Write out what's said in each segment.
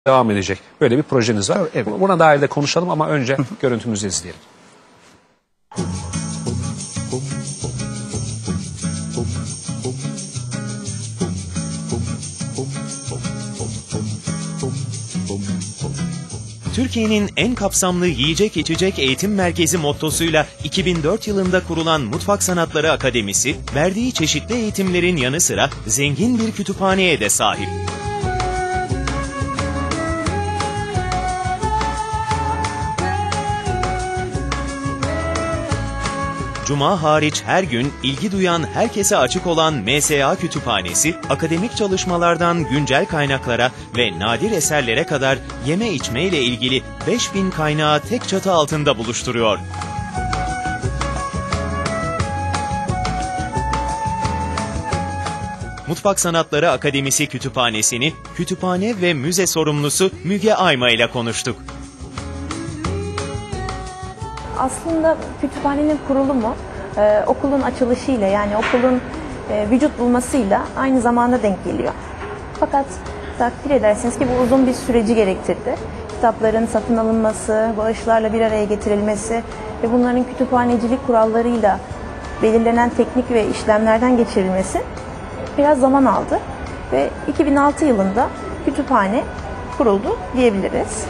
devam edecek. Böyle bir projeniz var. Evet. Buna dair de konuşalım ama önce görüntümüzü izleyelim. Türkiye'nin en kapsamlı yiyecek içecek eğitim merkezi mottosuyla 2004 yılında kurulan Mutfak Sanatları Akademisi, verdiği çeşitli eğitimlerin yanı sıra zengin bir kütüphaneye de sahip. Cuma hariç her gün ilgi duyan, herkese açık olan MSA Kütüphanesi, akademik çalışmalardan güncel kaynaklara ve nadir eserlere kadar yeme içme ile ilgili 5000 kaynağı tek çatı altında buluşturuyor. Mutfak Sanatları Akademisi Kütüphanesi'ni kütüphane ve müze sorumlusu Müge Ayma ile konuştuk. Aslında kütüphanenin kurulumu okulun açılışıyla, yani okulun vücut bulmasıyla aynı zamanda denk geliyor. Fakat takdir edersiniz ki bu uzun bir süreci gerektirdi. Kitapların satın alınması, bağışlarla bir araya getirilmesi ve bunların kütüphanecilik kurallarıyla belirlenen teknik ve işlemlerden geçirilmesi biraz zaman aldı. Ve 2006 yılında kütüphane kuruldu diyebiliriz.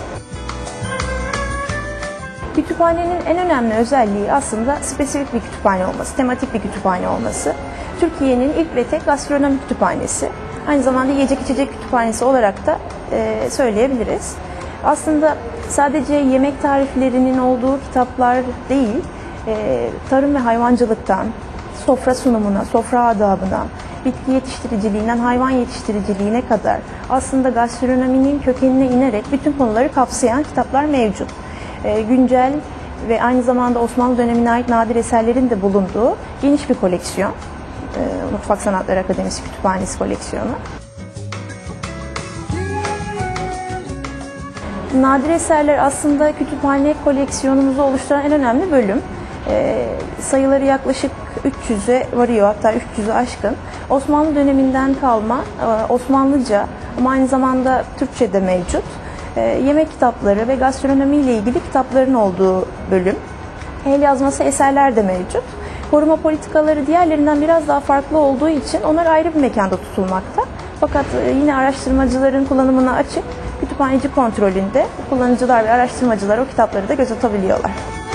Kütüphanenin en önemli özelliği aslında spesifik bir kütüphane olması, tematik bir kütüphane olması. Türkiye'nin ilk ve tek gastronomi kütüphanesi. Aynı zamanda yiyecek içecek kütüphanesi olarak da söyleyebiliriz. Aslında sadece yemek tariflerinin olduğu kitaplar değil, tarım ve hayvancılıktan, sofra sunumuna, sofra adabına, bitki yetiştiriciliğinden hayvan yetiştiriciliğine kadar aslında gastronominin kökenine inerek bütün konuları kapsayan kitaplar mevcut. Güncel ve aynı zamanda Osmanlı dönemine ait nadir eserlerin de bulunduğu geniş bir koleksiyon. Mutfak Sanatları Akademisi Kütüphanesi koleksiyonu. Nadir eserler aslında kütüphane koleksiyonumuzu oluşturan en önemli bölüm. Sayıları yaklaşık 300'e varıyor, hatta 300'ü aşkın. Osmanlı döneminden kalma Osmanlıca ama aynı zamanda Türkçe de mevcut. Yemek kitapları ve gastronomi ile ilgili kitapların olduğu bölüm. El yazması eserler de mevcut. Koruma politikaları diğerlerinden biraz daha farklı olduğu için onlar ayrı bir mekanda tutulmakta. Fakat yine araştırmacıların kullanımına açık, kütüphaneci kontrolünde kullanıcılar ve araştırmacılar o kitapları da göz atabiliyorlar.